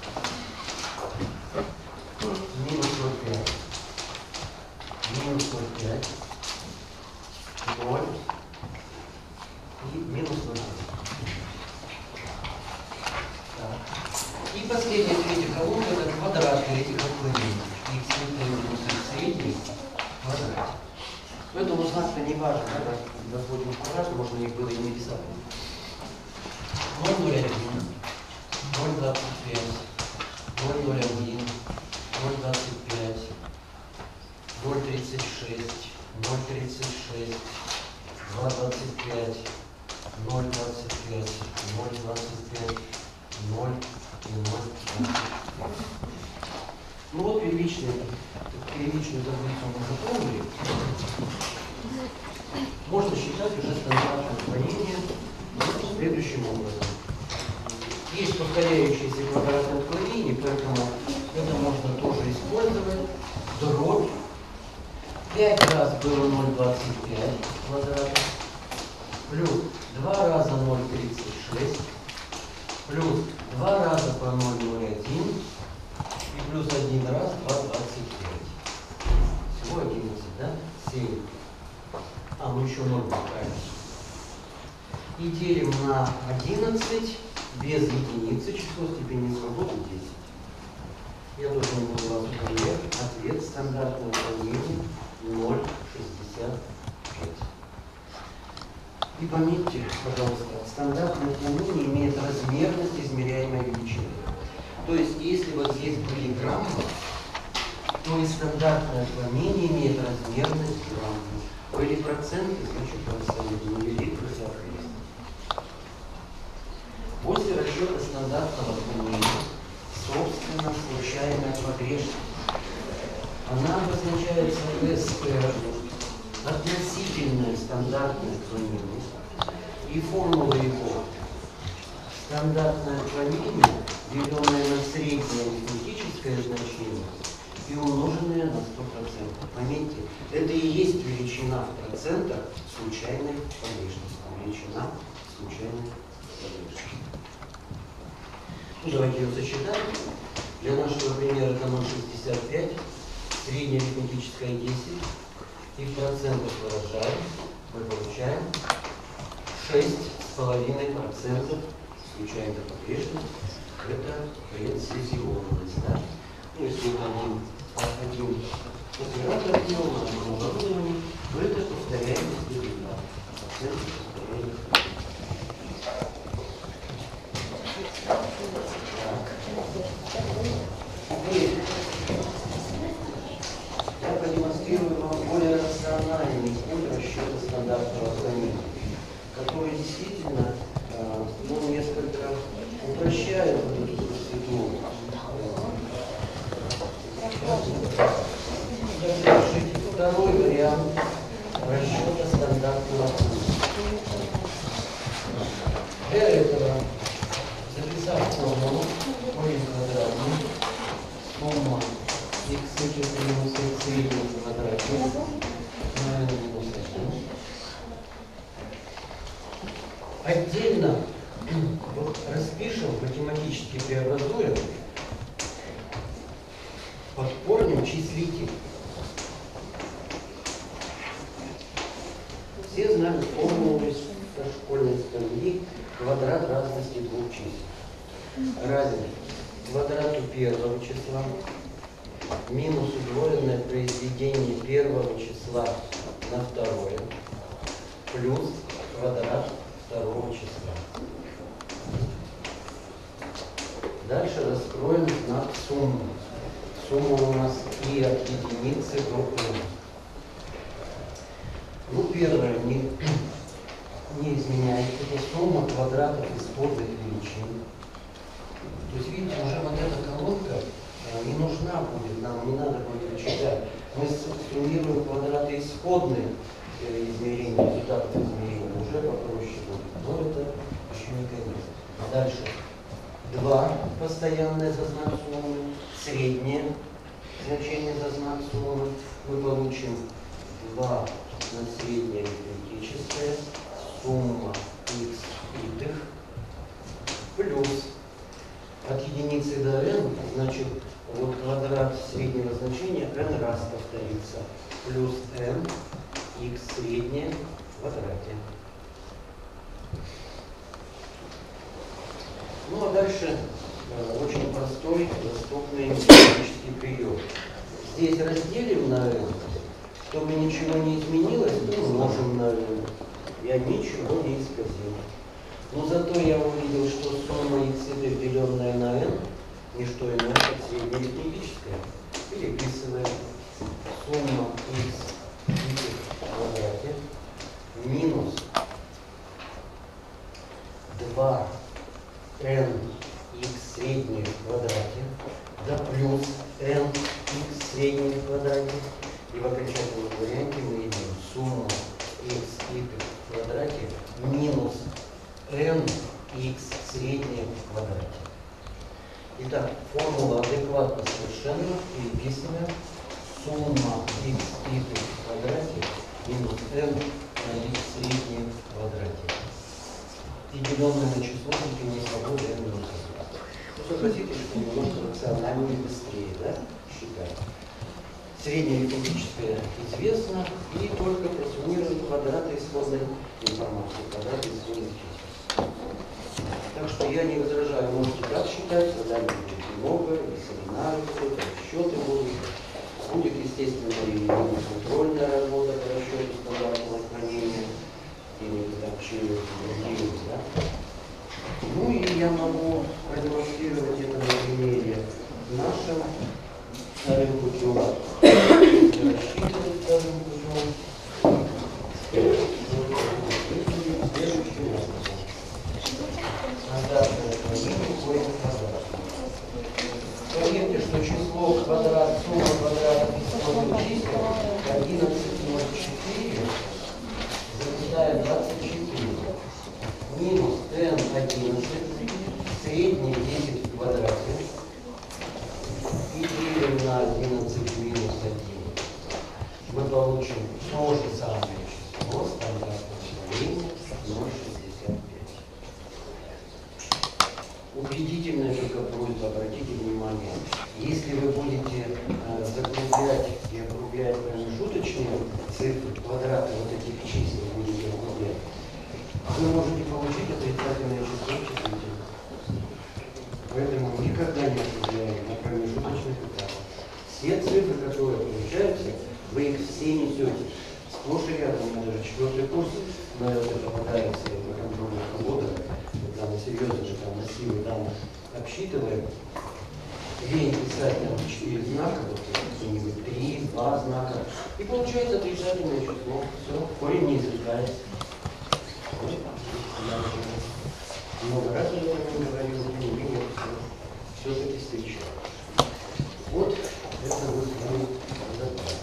Минус ноль и пять. Минус ноль и пять. ноль. И минус ноль и пять. Так. И последняя, третья колонка – это квадраты этих отклонений. Их средний минус их средний квадрат. Поэтому знак-то не важен, когда доходим в квадрат, можно их было и не писать. ноль ноль один, ноль двадцать пять, ноль ноль один, ноль двадцать пять, ноль тридцать шесть, ноль тридцать шесть, два двадцать пять, ноль двадцать пять, ноль двадцать пять, ноль, и ноль двадцать пять. Ну вот первичную, первичную таблицу мы запомнили. Можно считать уже стандартное отклонение следующим образом. Есть повторяющиеся квадратные отклонения, поэтому это можно тоже использовать. Дробь. пять раз было ноль целых двадцать пять квадратов. Плюс два раза ноль целых тридцать шесть. Плюс два раза по ноль целых ноль один. И плюс один раз два целых двадцать пять. Всего одиннадцать, да? семь. А, ну еще ноль правильно. И делим на одиннадцать без единицы, число степени свободы десять. Я должен был вас проверять. Ответ стандартного отклонения ноль целых шестьдесят пять. И пометьте, пожалуйста, стандартное отклонение имеет размерность измеряемой величины. То есть, если вот здесь были граммы, то и стандартное отклонение имеет размерность граммов. Были проценты, значит, проценты, миллилитры, соответственно. После расчета стандартного отклонения, собственно, случайная погрешность. Она обозначается эс эр, относительное стандартное отклонение, и формула его стандартное отклонение, деленное на среднее арифметическое значение и умноженное на сто процентов. Пометьте, это и есть величина в процентах случайной погрешности. Величина случайной погрешности. Ну, давайте ее сосчитаем. Для нашего примера это ноль целых шестьдесят пять, среднее арифметическое десять, и в процентах выражаем, мы получаем шесть с половиной процентов случайной погрешности. Это прецизионность, да? Ну, если мы один, один оператор делал на одном оборудовании, то это повторяемость результата. Процент повторяемости. Теперь я продемонстрирую вам более рациональный путь расчета стандартного отклонения, который действительно э, ну, несколько упрощает вот эту процедуру. Запишите второй вариант расчета стандартного отклонения. Для этого, записав формулу корень квадратный, сумма x минус x среднего в квадрате на n минус один. Отдельно вот распишем, математически преобразуем под корнем числитель. Все знают формулу со школьной скамьи: квадрат разности двух чисел равен квадрату первого числа минус удвоенное произведение первого числа на второе плюс квадрат второго числа. Дальше раскроем знак суммы. Сумма у нас и от единицы до n. Ну, первое, не, не изменяется. Это сумма квадратов исходных величин. То есть, видите, уже вот эта колонка не нужна будет нам, не надо будет вычитать. Мы суммируем квадраты исходные измерения, результатов измерения, уже попроще будет. Но это еще не конец. Дальше. два постоянное за знак суммы, среднее значение за знак суммы. Мы получим два на среднее арифметическое, сумма x битых, плюс от единицы до n, значит, вот квадрат среднего значения n раз повторится, плюс n, x среднее в квадрате. Ну а дальше э, очень простой, доступный математический прием. Здесь разделим на n, чтобы ничего не изменилось, мы умножим на n. Я ничего не исказил. Но зато я увидел, что сумма x, деленная на n, не что иное, как среднеарифметическая. Переписываем. Сумма x в квадрате минус два n x среднее квадрате, да, плюс n x средний в квадрате. И в окончательном варианте мы имеем сумму x в квадрате минус n x среднее в квадрате. Итак, формула адекватно совершенно переписываем. Сумма x в квадрате минус n на x среднее в квадрате. И деленное на число степени свободы n минус один. Ну, согласитесь, что немножко рациональнее и быстрее, да, считаем. Среднее арифметическое известно, и только просуммируем квадраты исходной информации, квадраты исходных чисел. Так что я не возражаю, можете так считать, задание будет много, и семинары какие-то, расчеты будут. Будет, естественно, и контрольная работа по расчету стандартного отклонения, или там через другие, да. Ну и я могу продемонстрировать это на примере нашем вторым путем. Рассчитывать вторым путем. Следующим образом. Стандартное отклонение входит в квадрат. Помните, что число квадрат, сумма квадратов исходных чисел одиннадцать ноль четыре, запятая двадцать четыре, минус n одиннадцать, средний десять в квадрате, и делим на одиннадцать минус один. Мы получим то же самое число, стандартное отклонение ноль шестьдесят пять. Убедительная только просьба, обратите внимание, если вы будете э, закруглять и округлять промежуточные цифры, квадраты вот этих чисел будете округлять, вы можете получить отрицательное число в числительном. Поэтому никогда не округляем на промежуточных этапах. Все цифры, которые получаются, вы их все несете. Сплошь и рядом, у меня даже четвертый курс на это попадается на контрольных работах, когда мы серьезно же там массивы данных обсчитываем, лень писать там четыре знака, вот какие-нибудь три, два знака, и получается отрицательное число. Все, корень не извлекается. Много раз я об этом говорил, но не менее все-таки встречал. Вот это мы с вами разобрали.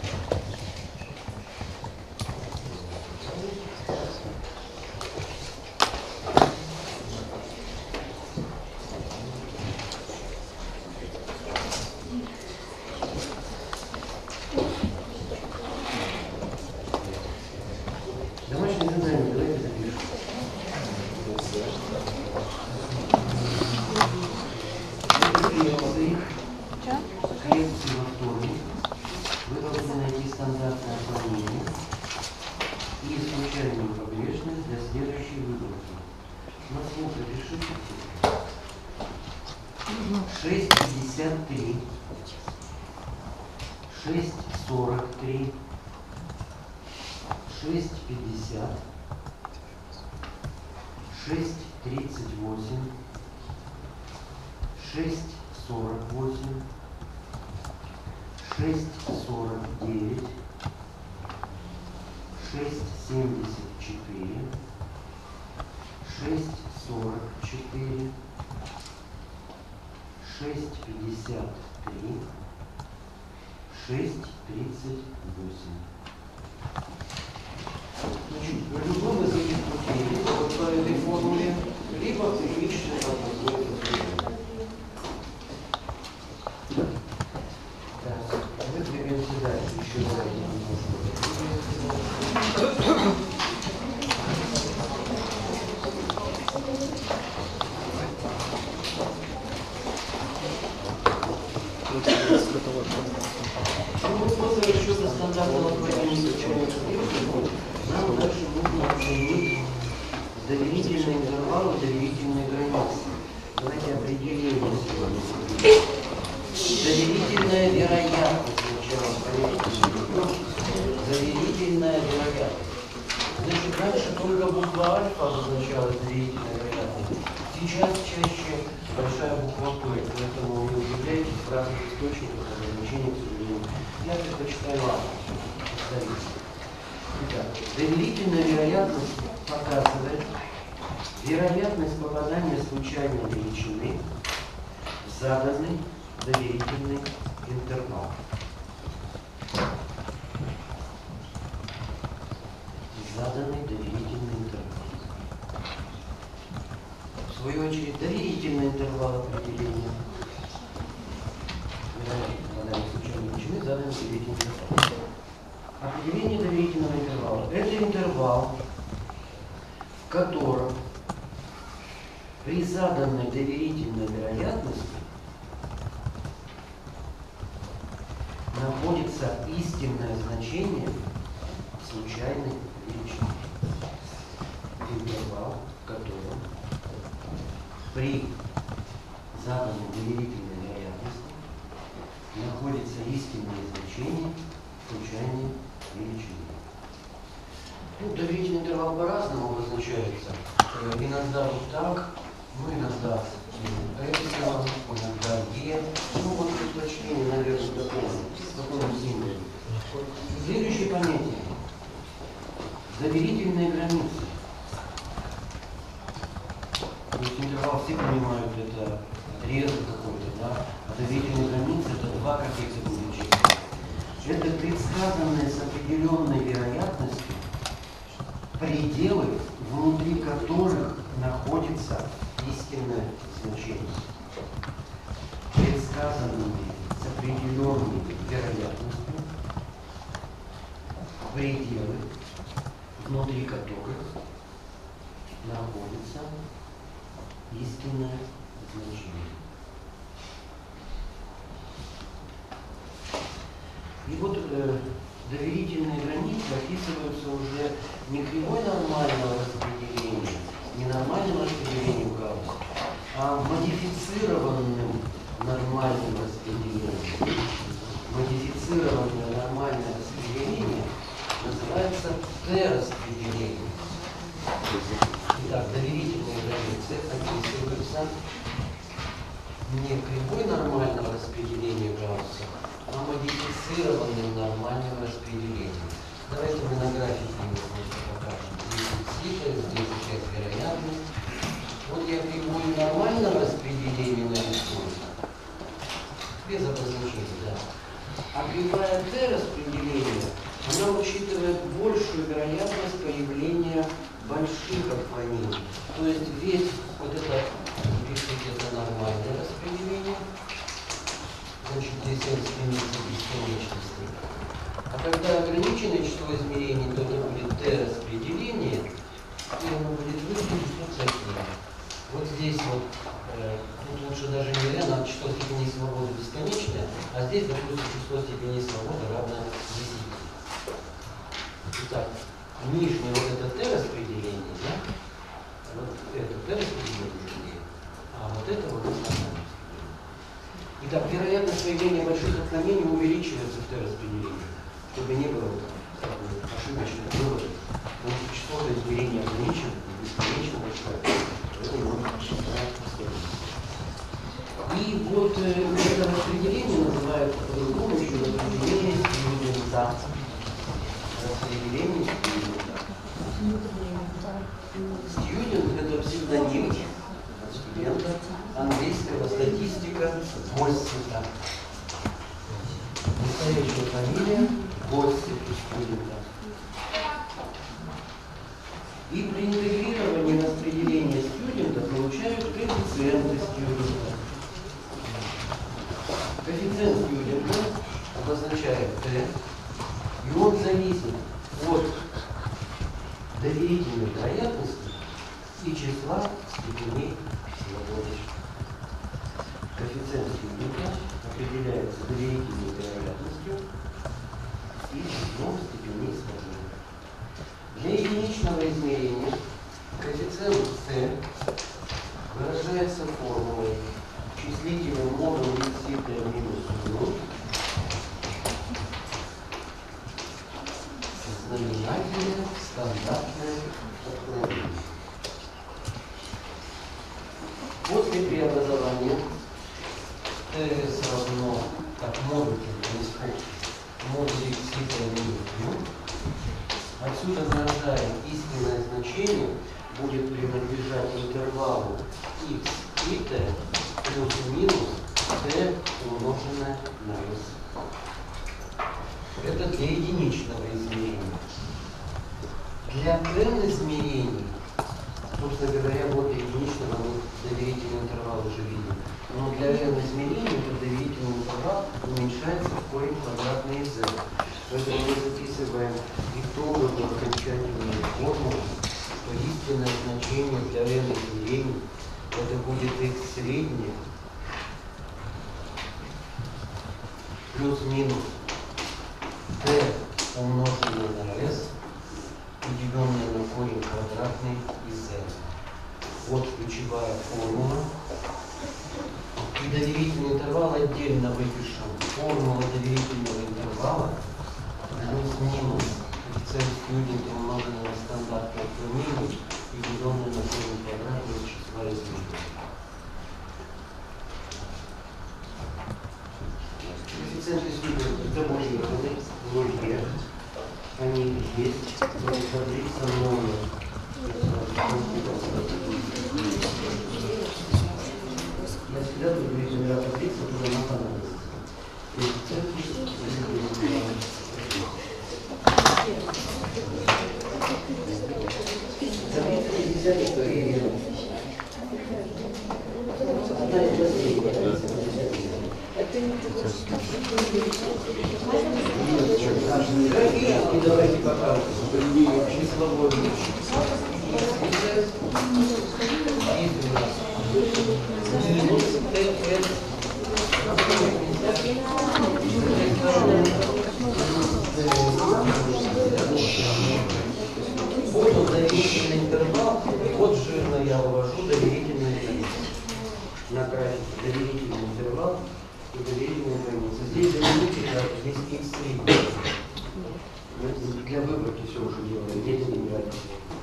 Домашнее задание давайте запишем. Лекции во вторник. Вы должны найти стандартное отклонение и случайную погрешность для следующей выборки. На слух запишите. шесть пятьдесят три, шесть сорок три, шесть пятьдесят, шесть тридцать восемь, шесть сорок восемь, шесть сорок девять, шесть семьдесят четыре, шесть сорок четыре, шесть пятьдесят три, шесть тридцать восемь. Значит, в любом из этих путей, либо вот по этой формуле, либо первичный подход. Так, мы двигаемся дальше, еще дальше ну, после расчета стандартного отклонения нам дальше нужно оценить доверительные интервалы, доверительные границы. Давайте определим сегодня. Доверительная вероятность сначала. Доверительная вероятность. Значит, раньше только буква альфа обозначала доверительная вероятность. Сейчас чаще большая буква П, поэтому не удивляйтесь в разных источниках обозначения, к сожалению. Я предпочитаю альфа. Итак, доверительная вероятность показывает вероятность попадания случайной величины в заданный доверительный интервал. Заданный доверительный интервал. В свою очередь, доверительный интервал определения. В данном случае величины заданный доверительный интервал. Определение доверительного интервала. Это интервал, в котором при заданной доверительной вероятности находится истинное значение случайной величины. Интервал, в котором при заданной доверительной вероятности находится истинное значение случайной величины. Ну, доверительный интервал по-разному обозначается. Иногда вот так, ну иногда эпсилон, иногда Е. Ну вот уточнение, наверное, такого, такого символа. Следующее понятие. Доверительные границы. То есть интервал все понимают, это отрезок какой-то, да? А доверительные границы это два каких-то величины. Это предсказанные с определенной вероятностью пределы, внутри которых находится истинное значение. Предсказанные с определенной вероятностью пределы, внутри которых находится истинное значение. И вот э, доверительные границы описываются уже не кривой нормального распределения, не нормальным распределением Гаусса, а модифицированным нормальным распределением. Модифицированное нормальное распределение называется Т-распределение. Итак, доверительные границы описываются не кривой нормального распределения Гаусса, а модифицированным нормальным распределением. Давайте мы на графике немножко покажем. Здесь цифры, здесь часть вероятность. Вот я кривую нормального распределения нарисую, без обозначения, да. А кривая Т-распределения, она учитывает большую вероятность появления больших отклонений. То есть весь вот это, пишите, это нормальное распределение. Значит, здесь он стремится к бесконечности. А когда ограниченное число измерений, то это будет Т-распределение, и оно будет выглядеть вот таким. Вот здесь вот, э, тут лучше даже не N, а число степеней свободы бесконечное, а здесь, допустим, число степеней свободы равно десяти. Итак, нижнее вот это Т-распределение, да? Вот это Т-распределение, а вот это вот основное. Итак, вероятность появления больших отклонений увеличивается в Т-распределении, чтобы не было ошибочных выводов. Потому что число измерений ограничено, бесконечно большое. И вот э, это распределение называется по-другому еще распределение студента. Распределение студента. Студент – это псевдоним студента, английского статистика Госсета. Настоящая фамилия Госсет студента. И при интегрировании распределения студента получают коэффициенты студента. Коэффициент студента обозначает Т, и он зависит от доверительной вероятности и числа степеней свободы. Коэффициент студента определяется доверительной вероятностью и числом степеней свободы. Для единичного измерения коэффициент Т выражается формулой числительным модулем икс минус ноль, знаменательное стандартное отклонение. После преобразования Т равно как модуль модуль икс минус ноль. Отсюда выражаем истинное значение будет принадлежать интервалу x и t плюс-минус t умноженное на s. Это для единичного измерения. Для n измерений, собственно говоря, вот для единичного мы доверительный интервал уже видим. Но для n измерений этот доверительный интервал уменьшается в корень квадратный из z. Поэтому мы записываем итоговую окончательную формулу, что истинное значение для n измерений это будет x среднее плюс-минус t умноженное на s, деленное на корень квадратный из z. Вот ключевая формула. И доверительный интервал отдельно выпишем. Формула доверительного интервала плюс-минус коэффициент Стьюдента умноженный на стандартное отклонение и деленное на корень квадратный из числа измерений. Коэффициенты Стьюдента табулированы в нуле. Они есть. Таблица номер. Я всегда буду говорить номера таблицы, которые нам понадобятся. Таблица не взяли, что и одна из последних. Это не графически давайте покажем. Числовой минус ТС. Вот доверительный интервал, и вот жирно я вывожу доверительный интервал. На графике доверительный интервал и доверительная граница. Здесь доверительный, здесь x средний. Для выборки все уже делаем, здесь не нравится.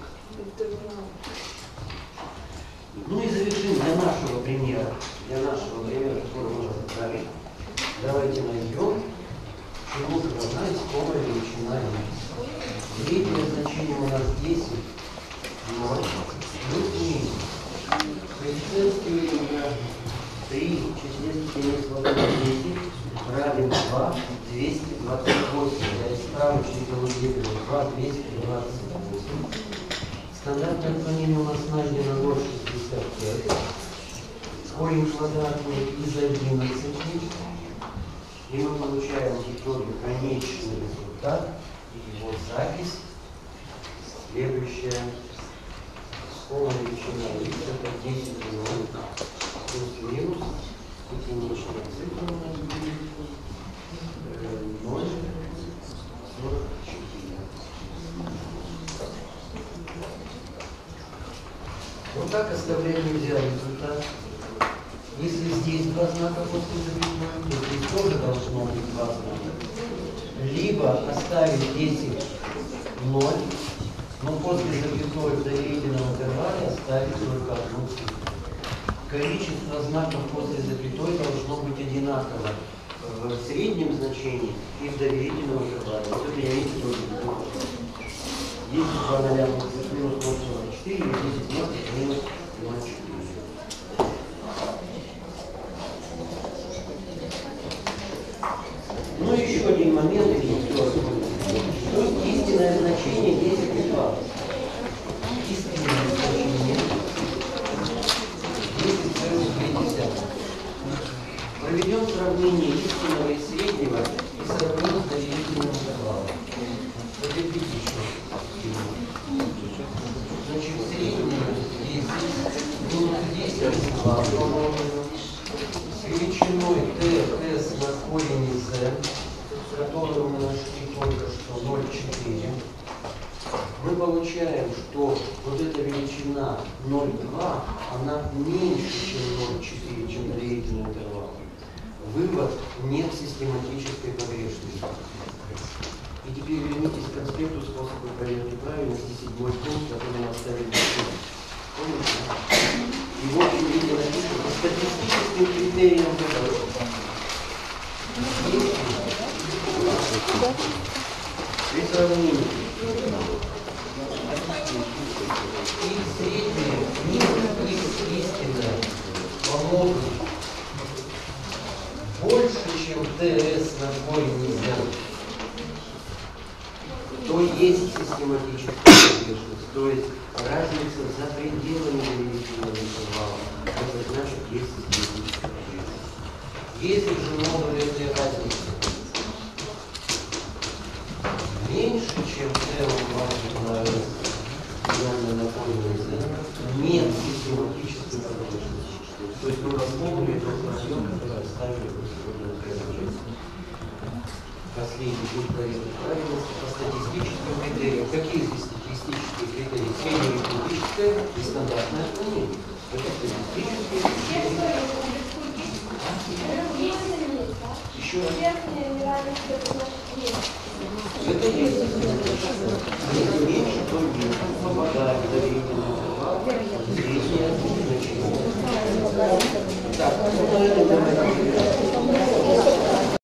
Ну и завершим для нашего примера, для нашего примера, который мы разобрали. Давайте найдем, чему равна искомая величина x. Среднее значение у нас десять, ноль, плюс-минус. Коэффициент Стьюдента три, числе степени свободы десять, равен два, двести двадцать восемь. Я из справочника выделил два, двести двадцать восемь. Стандартное отклонение у нас найдено ноль шестьдесят пять. Корень квадратный из одиннадцати. И мы получаем в итоге конечный результат. И его запись следующая. Искомая величина x это десять ноль плюс-минус. Единичная цифра у нас будет ноль сорок четыре. Вот так оставлять нельзя результат. Если здесь два знака после запятой, то здесь тоже должно быть два знака. Либо оставить десять ноль, но после запятой в доверительном интервале оставить только одну цифру. Количество знаков после запятой должно быть одинаково в среднем значении и в доверительном интервале. Вот это я видите тоже буду. Если два ноля будет минус ноль сорок четыре, или десять минус ноль четыре. Ну и еще один момент, что истинное значение десять и два. Истинное значение десять целых две десятых. Проведем сравнение истинного и среднего и сравним с доверительным интервалом. Это критично. Значит, среднее десять минус десять два с величиной t s на корень из z, которую мы нашли только что ноль целых четыре. Мы получаем, что вот эта величина ноль целых два, она меньше, чем ноль целых четыре, чем доверительный интервал. Вывод: нет систематической погрешности. И теперь вернитесь к конспекту способа проверки правильности, седьмой пункт, который мы оставили. Помните? И в общем виде написано по статистическим критериям выбора. При сравнении и среднее, минус x истинное помогут больше, чем ТС на двойный зон, то есть систематическая погрешность, то есть разница за пределами доверительного интервала. Это значит, есть систематическая погрешность. Если же модуль этой разницы меньше, чем Т умножить на S, реально напольный Z, нет систематической погрешности. То есть мы восполнили тот разъем, который оставили сегодня на первом части. Последний пункт проверки правильности по статистическим критериям. Какие здесь статистические критерии? Среднеарифметическое и стандартное отклонение. Это статистические критерии. Еще раз. Это есть. Если меньше, то меньше. Помогает.